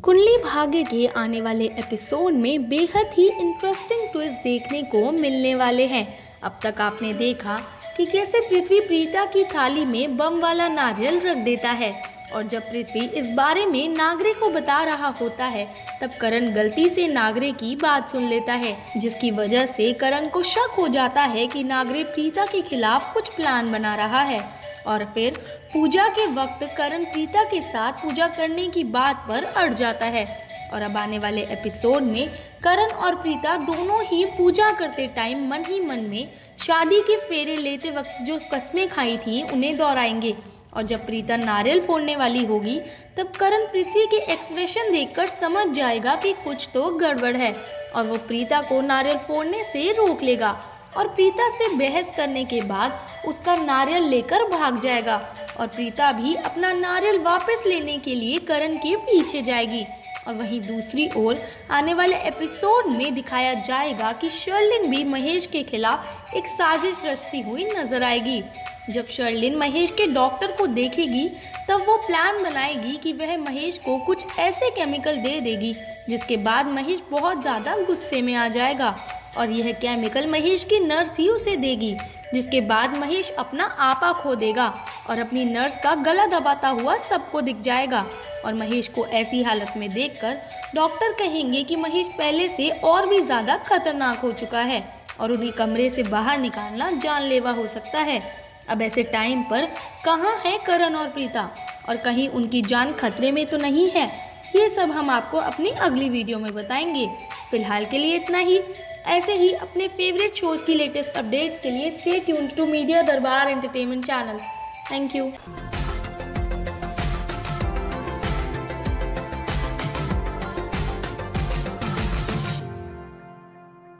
कुंडली भाग्य के आने वाले एपिसोड में बेहद ही इंटरेस्टिंग ट्विस्ट देखने को मिलने वाले हैं। अब तक आपने देखा कि कैसे पृथ्वी प्रीता की थाली में बम वाला नारियल रख देता है और जब पृथ्वी इस बारे में नागरे को बता रहा होता है तब करण गलती से नागरे की बात सुन लेता है, जिसकी वजह से करण को शक हो जाता है कि नागरे प्रीता के खिलाफ कुछ प्लान बना रहा है। और फिर पूजा के वक्त करण प्रीता के साथ पूजा करने की बात पर अड़ जाता है। और अब आने वाले एपिसोड में करण और प्रीता दोनों ही पूजा करते टाइम मन ही मन में शादी के फेरे लेते वक्त जो कस्में खाई थी उन्हें दोहराएंगे। और जब प्रीता नारियल फोड़ने वाली होगी तब करण पृथ्वी के एक्सप्रेशन देखकर समझ जाएगा कि कुछ तो गड़बड़ है और वो प्रीता को नारियल फोड़ने से रोक लेगा और प्रीता से बहस करने के बाद उसका नारियल लेकर भाग जाएगा। और प्रीता भी अपना नारियल वापस लेने के लिए करण के पीछे जाएगी। और वहीं दूसरी ओर आने वाले एपिसोड में दिखाया जाएगा कि शर्लिन भी महेश के खिलाफ एक साजिश रचती हुई नजर आएगी। जब शर्लिन महेश के डॉक्टर को देखेगी तब वो प्लान बनाएगी कि वह महेश को कुछ ऐसे केमिकल दे देगी जिसके बाद महेश बहुत ज़्यादा गुस्से में आ जाएगा और यह केमिकल महेश की नर्स ही उसे देगी, जिसके बाद महेश अपना आपा खो देगा और अपनी नर्स का गला दबाता हुआ सबको दिख जाएगा। और महेश को ऐसी हालत में देखकर डॉक्टर कहेंगे कि महेश पहले से और भी ज़्यादा खतरनाक हो चुका है और उन्हें कमरे से बाहर निकालना जानलेवा हो सकता है। अब ऐसे टाइम पर कहाँ है करण और प्रीता और कहीं उनकी जान खतरे में तो नहीं है? ये सब हम आपको अपनी अगली वीडियो में बताएंगे। फिलहाल के लिए इतना ही। ऐसे ही अपने फेवरेट शोज़ की लेटेस्ट अपडेट्स के लिए stay tuned to media Darbar entertainment channel. Thank you.